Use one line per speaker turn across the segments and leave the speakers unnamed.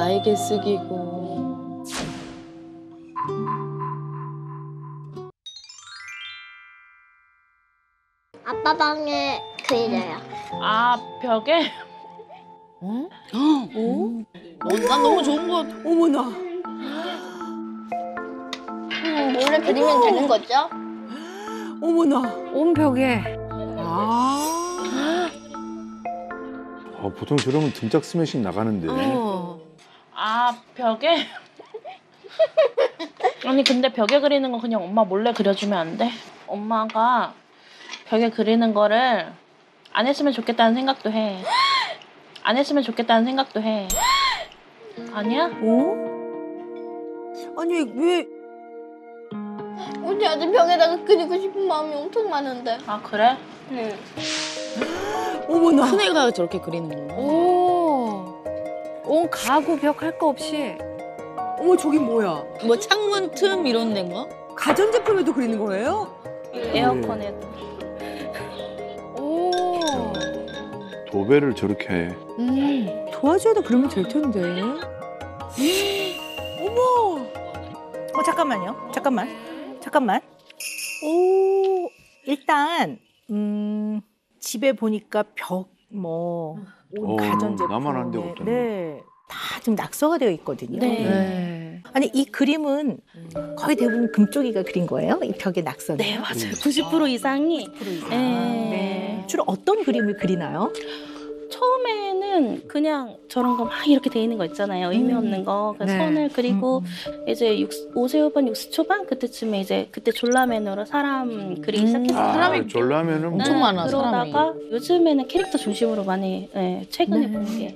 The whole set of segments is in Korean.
나에게 쓰기고.
아빠 방에 그려요.
아, 벽에?
어?
난 너무 좋은 것 같아.
어머나.
몰래 그리면 되는 거죠?
어머나.
온 벽에.
보통 저러면 등짝 스매싱 나가는데.
아, 벽에? 아니, 근데 벽에 그리는 거 그냥 엄마 몰래 그려주면 안 돼? 엄마가 벽에 그리는 거를 안 했으면 좋겠다는 생각도 해. 안 했으면 좋겠다는 생각도 해. 아니야?
아니 왜?
우리 아들 벽에다가 그리고 싶은 마음이 엄청 많은데.
아, 그래?
네.
어머나.
큰 애가 저렇게 그리는구나.
온 가구 벽 할 거 없이.
어머 저기 뭐야?
뭐 창문 틈 이런 데인가?
가전제품에도 그리는 거예요?
에어컨에도.
오.
도배를 저렇게 해.
도와줘도 그러면 될 텐데. 어머.
잠깐만요. 잠깐만. 오, 일단 집에 보니까 온 가전제품에
나만 안 되고 어떡해.
네, 다 지금 낙서가 되어 있거든요.
네.
아니 이 그림은 거의 대부분 금쪽이가 그린 거예요? 이 벽에 낙서는?
네, 맞아요. 90% 이상이.
90% 이상.
네.
주로 어떤 그림을 그리나요?
처음에는 그냥 저런 거 막 이렇게 돼 있는 거 있잖아요. 의미 없는 거. 그래서
네.
선을 그리고 이제 5세 후반 6세 초반 그때쯤에 이제 그때 졸라맨으로 사람 그리기 시작했어요.
사람이 졸라면은
엄청 많아,
그러다가 요즘에는 캐릭터 중심으로 많이 최근에 본 게.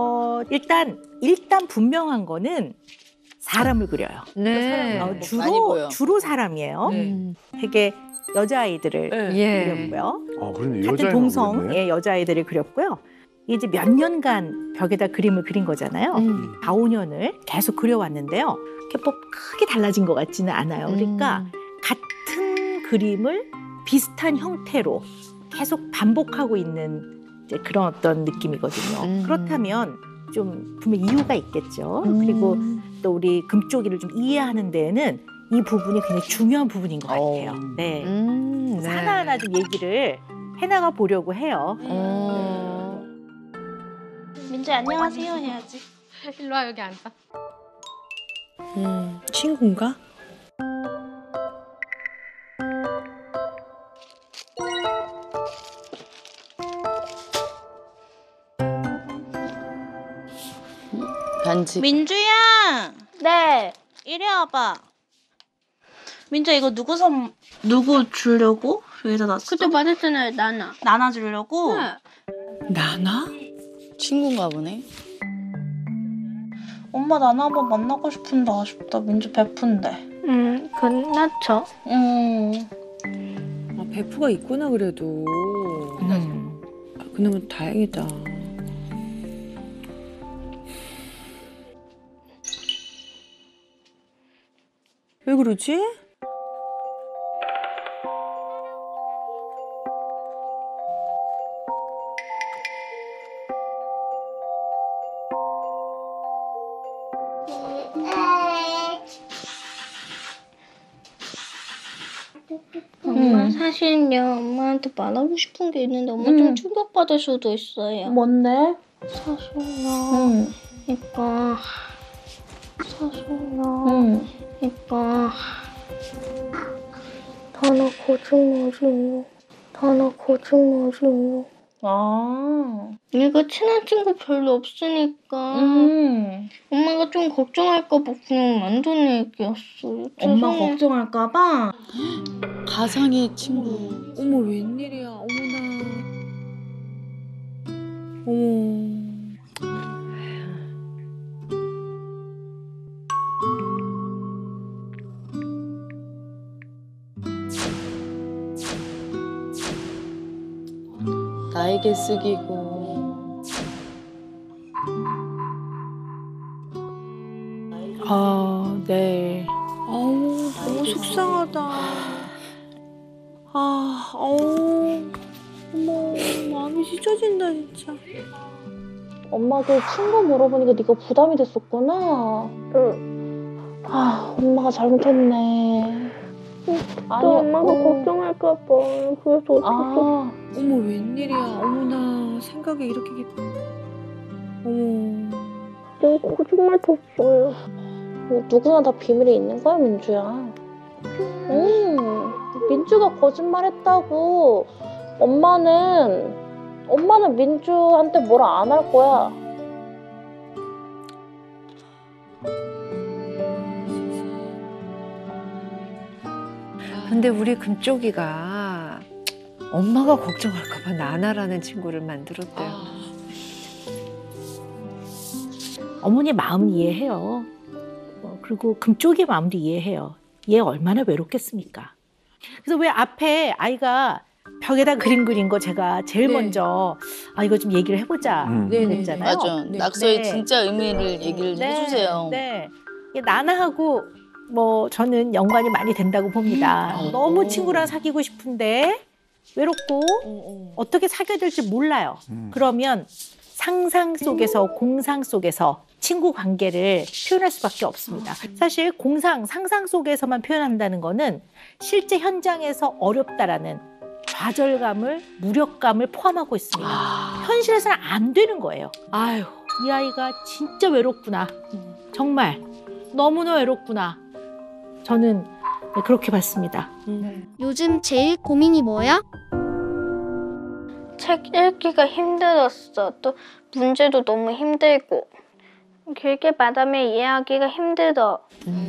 일단 분명한 거는 사람을 그려요.
네.
많이 보여.
주로 사람이에요. 되게 여자아이들을
예.
그렸고요.
그런데
같은
여자애만 그렸네.
동성의 여자아이들을 그렸고요. 이제 몇 년간 벽에다 그림을 그린 거잖아요. 4, 5년을 계속 그려왔는데요. 기법 크게 달라진 것 같지는 않아요. 그러니까 같은 그림을 비슷한 형태로 계속 반복하고 있는 이제 그런 어떤 느낌이거든요. 그렇다면 좀 분명 이유가 있겠죠. 그리고 또 우리 금쪽이를 좀 이해하는 데에는 이 부분이 굉장히 중요한 부분인 것 같아요. 네. 그래서 하나하나 좀 얘기를 해나가 보려고 해요.
민주야 안녕하세요 해야지.
일로 와 여기 앉아.
친구인가?
반지.
민주야.
네.
이리 와봐. 민주야 이거 누구 주려고? 여기다 놨어?
그때 받았잖아요, 나나.
나눠 주려고?
네.
나나?
친구인가 보네.
엄마 나나 한번 만나고 싶은데 아쉽다. 민주 베푼데.
끝났죠.
베프가 있구나 그래도. 그나마 다행이다.
왜 그러지?
엄마 사실요 엄마한테 말하고 싶은 게 있는데 엄마 좀 충격받을 수도 있어요.
뭔데?
사실요 이거 사실요 이거 단어 거짓말이에요. 단어 거짓말이에요.
아.
이거 친한 친구 별로 없으니까 엄마가 좀 걱정할까 봐 그냥 만든 얘기였어요.
엄마
죄송해요.
걱정할까 봐.
가상의 친구.
어머 웬일이야. 어머나. 어머. 나에게 쓰기고.
네.
아우 너무 속상하다.
어머, 마음이 찢어진다 진짜.
엄마도 친구 물어보니까 네가 부담이 됐었구나. 응. 아, 엄마가 잘못했네. 아니,
엄마가 걱정할까 봐. 그래서
어머 웬일이야. 어머나 생각이 이렇게 어머.
내가 거짓말 쳤어요.
누구나 다 비밀이 있는 거야, 민주야. 민주가 거짓말했다고. 엄마는 민주한테 뭐라 안 할 거야.
근데 우리 금쪽이가 엄마가 걱정할까봐 나나라는 친구를 만들었대요.
어머니 마음 이해해요. 그리고 금쪽이 마음도 이해해요. 얘 얼마나 외롭겠습니까? 그래서 왜 앞에 아이가 벽에다 그림 그린 거 제가 제일
네.
먼저 이거 좀 얘기를 해보자
네네.
그랬잖아요.
맞아.
네.
낙서의
네.
진짜 의미를 얘기를 해주세요.
네. 이게 나나하고 뭐 저는 연관이 많이 된다고 봅니다. 너무 친구랑 사귀고 싶은데 외롭고 어떻게 사귀어야 될지 몰라요. 그러면 상상 속에서 공상 속에서 친구 관계를 표현할 수밖에 없습니다. 사실 상상 속에서만 표현한다는 거는 실제 현장에서 어렵다라는 좌절감을, 무력감을 포함하고 있습니다. 현실에서는 안 되는 거예요. 아유, 이 아이가 진짜 외롭구나. 정말 너무나 외롭구나. 저는 그렇게 봤습니다.
요즘 제일 고민이 뭐야?
책 읽기가 힘들었어. 또 문제도 너무 힘들고. 길게 말하면 이해하기가 힘들어.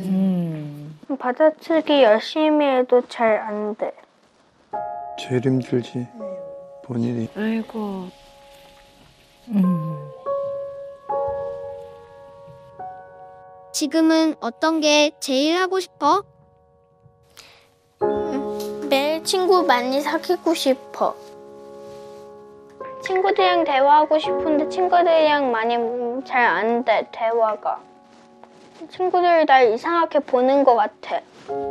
받아쓰기 열심히 해도 잘 안 돼.
제일 힘들지. 본인이.
아이고.
지금은 어떤 게 제일 하고 싶어?
매일 친구 많이 사귀고 싶어. 친구들이랑 대화하고 싶은데 친구들이랑 많이 잘 안 돼, 대화가. 친구들이 날 이상하게 보는 것 같아.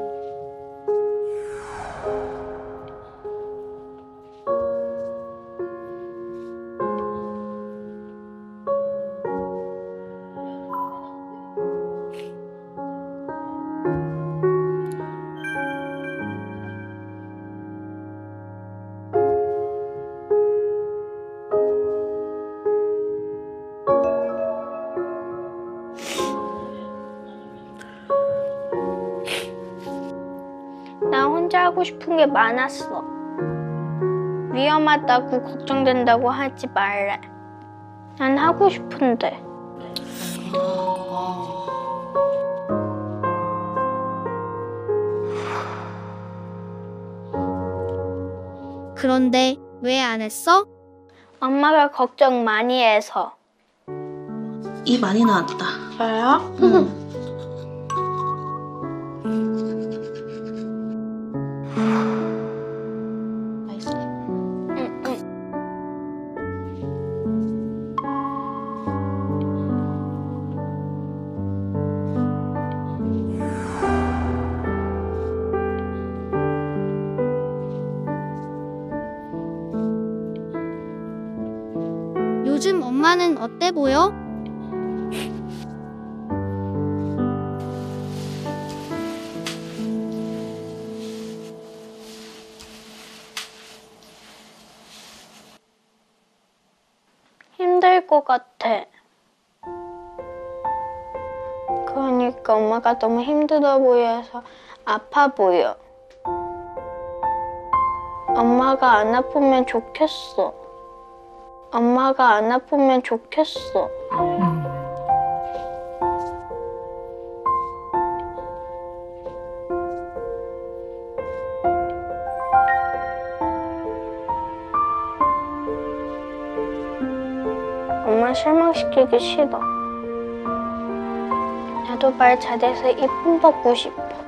나 혼자 하고 싶은 게 많았어. 위험하다고 걱정된다고 하지 말래. 난 하고 싶은데.
그런데 왜 안 했어?
엄마가 걱정 많이 해서.
이 많이 나왔다.
저요?
요즘 엄마는 어때 보여?
힘들 것 같아. 그러니까 엄마가 너무 힘들어 보여서 아파 보여. 엄마가 안 아프면 좋겠어. 엄마가 안 아프면 좋겠어. 엄마 실망시키기 싫어. 나도 말 잘해서 이쁨 받고 싶어.